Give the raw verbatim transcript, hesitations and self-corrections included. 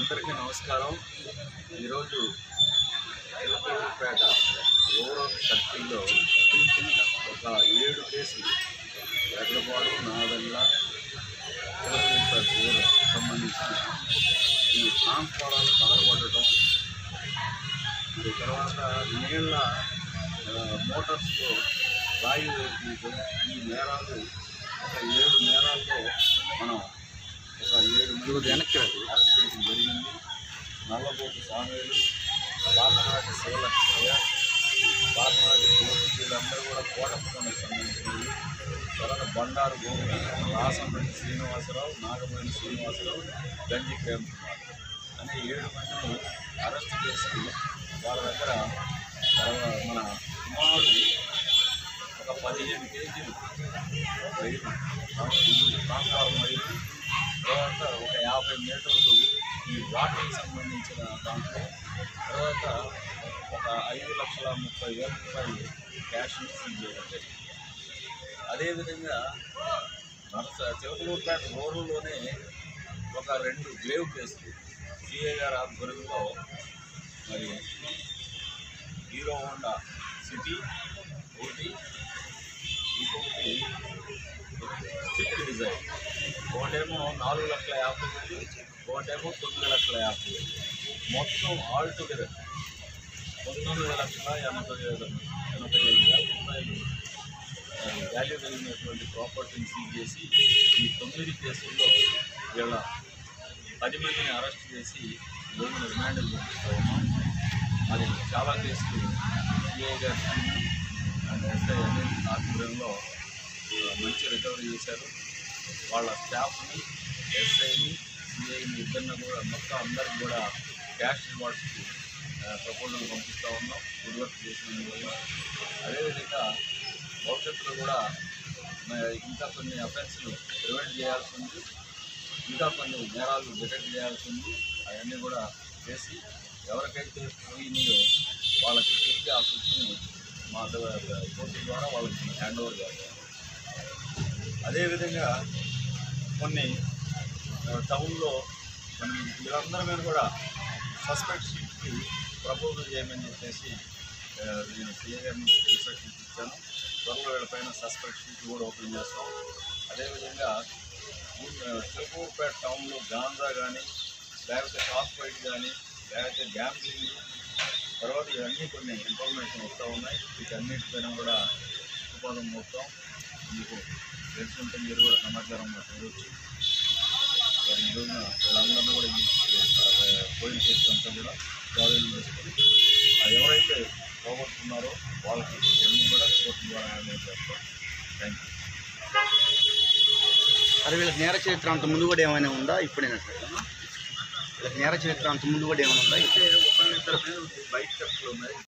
అందరికీ నమస్కారం. ఈరోజు చిలకలూరిపేట రూరల్ సర్కిల్లో ఒక ఏడు కేసులు ఎడ్లపాడు నాదెల్ల చిలకలూరిపేట రూరల్ సంబంధించిన ఈ ట్రాన్స్ఫారాలు పగలగొట్టడం, తర్వాత నీళ్ళ మోటార్స్లో రాయి వేయడం, ఈ నేరాలు ఒక ఏడు నేరాల్లో మనం ఒక ఏడు మంది వెనక్కి అరెస్ట్ చేయడం జరిగింది. నల్లబోటు సామేలు, పాతనాటి శివలక్ష్మయ్య, పాతనాటి గోపి, వీళ్ళందరూ కూడా కోటప్పకొండకు సంబంధించినవి. తర్వాత బండారు గోపి, రాసంపల్లి శ్రీనివాసరావు, నాగమణి శ్రీనివాసరావు, గంజి ప్రేమ్ కుమార్ అనే ఏడు మందిని అరెస్ట్ చేసి వాళ్ళ దగ్గర మన సుమారు ఒక పదిహేను కేజీలు రైలు ట్రాన్స్ఫార్మర్ రైలు, తర్వాత ఒక యాభై మీటర్లు ఈ వాటర్కి సంబంధించిన దాంట్లో, తర్వాత ఒక ఐదు లక్షల ముప్పై వేల రూపాయలు క్యాష్ని సీజ్ చేయడం జరిగింది. అదేవిధంగా నరస చిలకలూరిపేట రూరల్లోనే ఒక రెండు గ్లేవ్ కేసులు సిఐ గారి ఆధ్వర్యంలో, మరి హీరో హోండా సిటీ ఒకటి, ఇంకొకటి స్విఫ్ట్ డిజైర్, ఒకటేమో నాలుగు లక్షల యాభై వేలు, ఒకటేమో తొమ్మిది లక్షల యాభై వేలు, మొత్తం ఆల్ టుగెదర్ పంతొమ్మిది లక్షల ఎనభై వేల ఎనభై ఐదు వేల రూపాయలు వాల్యూ కలిగినటువంటి ప్రాపర్టీని సీజ్ చేసి ఈ తొమ్మిది కేసుల్లో వీళ్ళ పది మందిని అరెస్ట్ చేసి రోజున రిమాండ్లు పంపిస్తూ ఉన్నాం. అది చాలా కేసులు సిఐ గారి అండ్ ఎస్ఐ అనిల్ ఆధ్వర్యంలో మంచి రికవరీ చేశారు. వాళ్ళ స్టాఫ్ని, ఎస్ఐని, సిఐని ఇద్దరిని కూడా మొత్తం అందరికి కూడా క్యాష్ రివార్డ్స్కి ప్రపోజల్ పంపిస్తూ ఉన్నాం గుడ్ వర్క్ చేసినందువల్ల. అదేవిధంగా భవిష్యత్తులో కూడా ఇంకా కొన్ని అఫెన్స్లు ప్రివెంట్ చేయాల్సి ఉంది, ఇంకా కొన్ని నేరాలు డిటెక్ట్ చేయాల్సి ఉంది. అవన్నీ కూడా చేసి ఎవరికైతే పోయినాయో వాళ్ళకి తిరిగి ఆ సొత్తుని మా కోర్టు ద్వారా వాళ్ళకి హ్యాండ్ ఓవర్ చేయాలి. అదేవిధంగా కొన్ని టౌన్లో కొన్ని వీళ్ళందరి మీద కూడా సస్పెక్ట్ షీట్కి ప్రపోజల్ చేయమని చెప్పేసి నేను సీఏ గారిని ఇన్స్ట్రక్షన్స్ ఇచ్చాను. త్వరలో వీళ్ళపైన సస్పెక్ట్ షీట్ కూడా ఓపెన్ చేస్తాం. అదేవిధంగా చిలకలూరిపేట టౌన్లో గాంజా కానీ, లేకపోతే కాక్ ఫైట్ కానీ, లేకపోతే గ్యాంబ్లింగ్, తర్వాత ఇవన్నీ కొన్ని ఇన్ఫర్మేషన్ వస్తూ ఉన్నాయి. వీటన్నిటిపైన కూడా ఉపాధం మొత్తం మీకు తెలిసి ఉంటే మీరు కూడా సమాచారం చూడవచ్చు. ఈ రోజున వీళ్ళందరినీ కూడా పోయిన చేసినంతా కూడా ప్రాబ్లం చేసుకొని ఎవరైతే పోగొట్టుకున్నారో వాళ్ళకి ఇవన్నీ కూడా కోర్టు ద్వారా హ్యాండిల్ చేస్తాం. Thank you. అది వీళ్ళకి నేర చరిత్ర అంత ముందు కూడా ఏమైనా ఉందా? ఇప్పుడైనా సార్ వీళ్ళకి నేర చరిత్ర అంత ముందు కూడా ఏమైనా ఉందా? అయితే ఒకరిద్దరి మీద బైక్ థెఫ్ట్లు ఉన్నాయి.